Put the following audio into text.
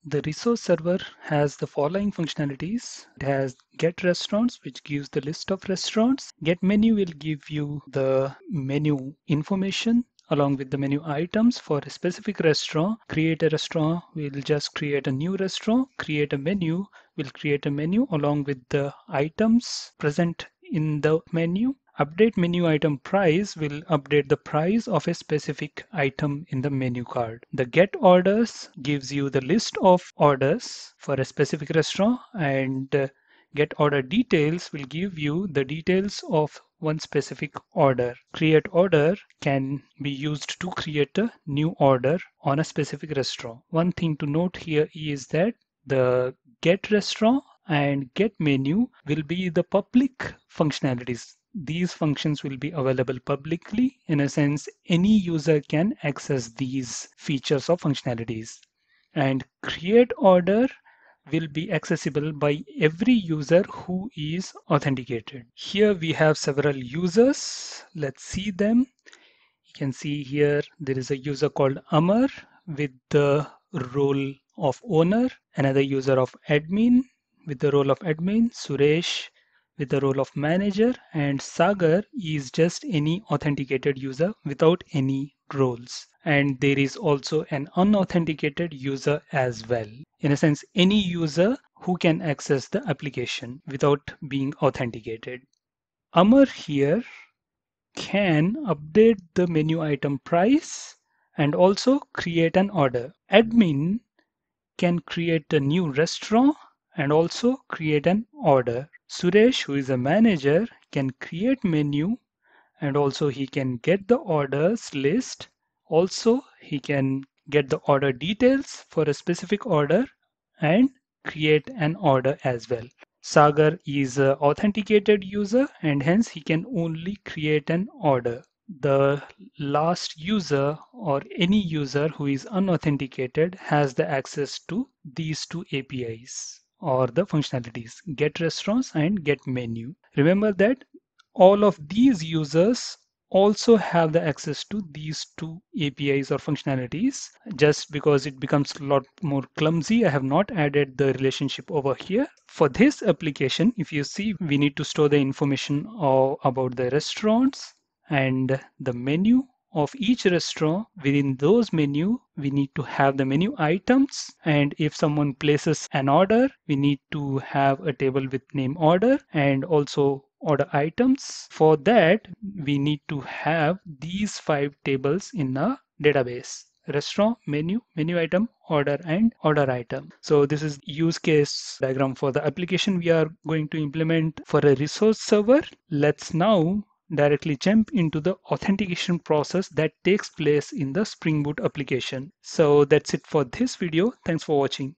The resource server has the following functionalities. It has get restaurants, which gives the list of restaurants. Get menu will give you the menu information along with the menu items for a specific restaurant. Create a restaurant will just create a new restaurant. Create a menu will create a menu along with the items present in the menu. Update menu item price will update the price of a specific item in the menu card. The get orders gives you the list of orders for a specific restaurant, and get order details will give you the details of one specific order. Create order can be used to create a new order on a specific restaurant. One thing to note here is that the get restaurant and get menu will be the public functionalities. These functions will be available publicly. In a sense, any user can access these features or functionalities. And create order will be accessible by every user who is authenticated. Here we have several users. Let's see them. You can see here there is a user called Amar with the role of owner, another user of admin with the role of admin, Suresh with the role of manager, and Sagar is just any authenticated user without any roles. And there is also an unauthenticated user as well. In a sense, any user who can access the application without being authenticated. Amar here can update the menu item price and also create an order. Admin can create a new restaurant and also create an order. Suresh, who is a manager, can create menu and also he can get the orders list. Also, he can get the order details for a specific order and create an order as well. Sagar is an authenticated user and hence he can only create an order. The last user or any user who is unauthenticated has the access to these two APIs or the functionalities, get restaurants and get menu. Remember that all of these users also have the access to these two APIs or functionalities. Just because it becomes a lot more clumsy, I have not added the relationship over here. For this application, if you see, we need to store the information about the restaurants and the menu of each restaurant. Within those menu, we need to have the menu items, and if someone places an order, we need to have a table with name order and also order items. For that, we need to have these 5 tables in a database: restaurant, menu item, order, and order item. So this is use case diagram for the application we are going to implement for a resource server. Let's now directly jump into the authentication process that takes place in the Spring Boot application. So that's it for this video. Thanks for watching.